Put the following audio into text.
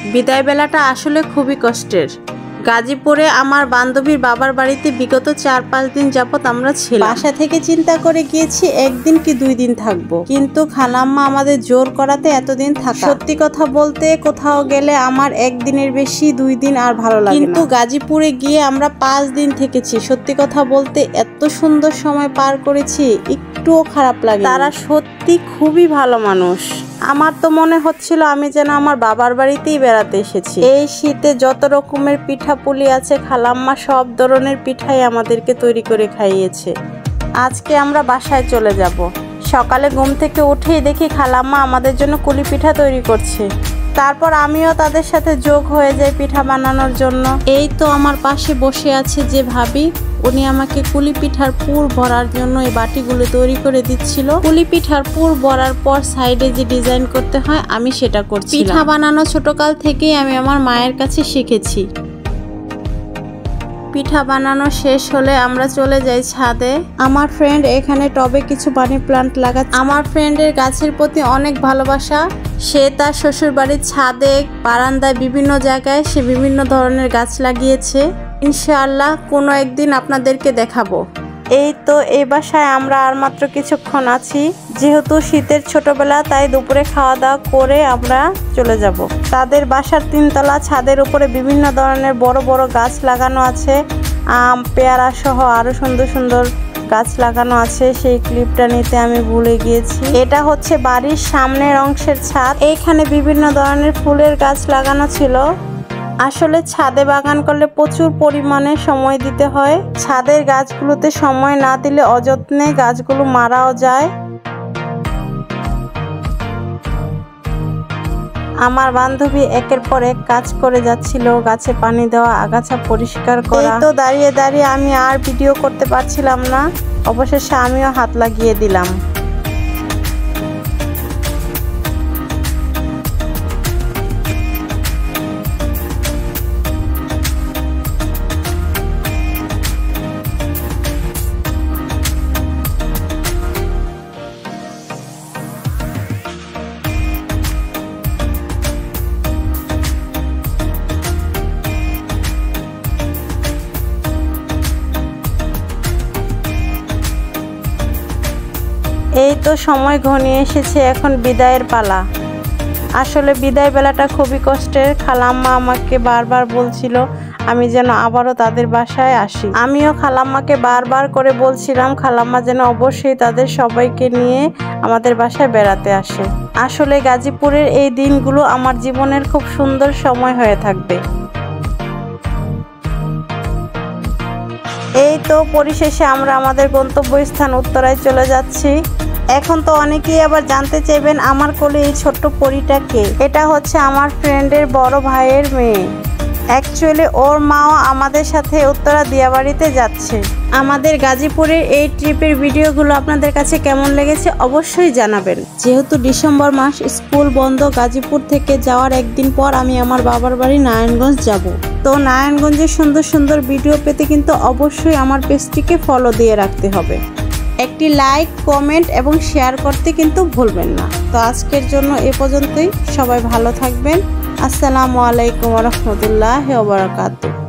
বিদায় বেলাটা আসলে খুবই কষ্টের। গাজীপুরে আমার বান্ধবীর বাবার বাড়িতে বিগত 4-5 দিন যাবত আমরা ছিলাম। বাসা থেকে চিন্তা করে গিয়েছি একদিন কি 2 দিন থাকবো, কিন্তু খালাম্মা আমাদের জোর করাতে এতদিন থাকা। সত্যি কথা বলতে কোথাও গেলে আমার একদিনের বেশি 2 দিন আর ভালো লাগে না, কিন্তু গাজীপুরে গিয়ে আমরা 5 দিন থেকেছি। সত্যি কথা বলতে এত সুন্দর সময় পার করেছি, একটুও খারাপ লাগে। তারা সত্যি খুবই ভালো মানুষ। আমার তো মনে হচ্ছিল আমি যেন আমার বাবার বাড়িতেই বেড়াতে এসেছি। এই শীতে যত রকমের পিঠাপুলি আছে খালাম্মা সব ধরনের পিঠাই আমাদেরকে তৈরি করে খাইয়েছে। আজকে আমরা বাসায় চলে যাব। সকালে ঘুম থেকে উঠেই দেখি খালাম্মা আমাদের জন্য কুলি পিঠা তৈরি করছে। তারপর আমিও তাদের সাথে যোগ হয়ে যাই পিঠা বানানোর জন্য। এই তো আমার পাশে বসে আছে যে ভাবি, উনি আমাকে কুলি পিঠার পুর ভরার জন্য এই বাটিগুলো তৈরি করে দিচ্ছিল। কুলি পিঠার পুর ভরার পর সাইডে যে ডিজাইন করতে হয় আমি সেটা করছি। পিঠা বানানো ছোটকাল থেকেই আমি আমার মায়ের কাছে শিখেছি। পিঠা বানানো শেষ হলে আমরা চলে যাই ছাদে। আমার ফ্রেন্ড এখানে টবে কিছু মানি প্লান্ট লাগাচ্ছে। আমার ফ্রেন্ডের গাছের প্রতি অনেক ভালোবাসা। সে তার শ্বশুর বাড়ির ছাদে, বারান্দায়, বিভিন্ন জায়গায় সে বিভিন্ন ধরনের গাছ লাগিয়েছে। ইনশাআল্লাহ কোনো একদিন আপনাদেরকে দেখাবো। এই তো এই বাসায় আমরা আর মাত্র কিছুক্ষণ আছি। যেহেতু শীতের ছোটবেলা, তাই দুপুরে খাওয়া দাওয়া করে আমরা চলে যাব। তাদের বাসার 3 তলা ছাদের উপরে বিভিন্ন ধরনের বড় বড় গাছ লাগানো আছে। আম, পেয়ারা সহ আরো সুন্দর সুন্দর গাছ লাগানো আছে। সেই ক্লিপটা নিতে আমি ভুলে গিয়েছি। এটা হচ্ছে বাড়ির সামনের অংশের ছাদ। এইখানে বিভিন্ন ধরনের ফুলের গাছ লাগানো ছিল। আসলে ছাদে বাগান করলে প্রচুর পরিমাণে সময় দিতে হয়। ছাদের গাছগুলোতে সময় না দিলে অযত্নে গাছগুলো মারাও যায়। আমার বান্ধবী একের পর এক কাজ করে যাচ্ছিল। গাছে পানি দেওয়া, আগাছা পরিষ্কার করা। তো দাঁড়িয়ে দাঁড়িয়ে আমি আর ভিডিও করতে পারছিলাম না। অবশেষে আমিও হাত লাগিয়ে দিলাম। এই তো সময় ঘনিয়ে এসেছে, এখন বিদায়ের পালা। আসলে বিদায় বেলাটা খুবই কষ্টের। খালাম্মা আমাকে বারবার বলছিল আমি যেন আবারও তাদের বাসায় আসি। আমিও খালাম্মাকে বারবার করে বলছিলাম খালাম্মা যেন অবশ্যই তাদের সবাইকে নিয়ে আমাদের বাসায় বেড়াতে আসে। আসলে গাজীপুরের এই দিনগুলো আমার জীবনের খুব সুন্দর সময় হয়ে থাকবে। এই তো পরিশেষে আমরা আমাদের গন্তব্যস্থান উত্তরায় চলে যাচ্ছি। এখন তো অনেকেই আবার জানতে চাইবেন আমার কোলে এই ছোট্ট পরীটা কে। এটা হচ্ছে আমার ফ্রেন্ডের বড় ভাইয়ের মেয়ে। অ্যাকচুয়ালি ওর মাও আমাদের সাথে উত্তরা দিয়াবাড়িতে যাচ্ছে। আমাদের গাজীপুরের এই ট্রিপের ভিডিওগুলো আপনাদের কাছে কেমন লেগেছে অবশ্যই জানাবেন। যেহেতু ডিসেম্বর মাস, স্কুল বন্ধ, গাজীপুর থেকে যাওয়ার একদিন পর আমি আমার বাবার বাড়ি নারায়ণগঞ্জ যাব। তো নারায়ণগঞ্জের সুন্দর সুন্দর ভিডিও পেতে কিন্তু অবশ্যই আমার পেজটিকে ফলো দিয়ে রাখতে হবে। একটি লাইক, কমেন্ট এবং শেয়ার করতে কিন্তু ভুলবেন না। তো আজকের জন্য এ পর্যন্তই। সবাই ভালো থাকবেন। আসসালামু আলাইকুম ওয়া রাহমাতুল্লাহি ওয়া বারাকাতুহু।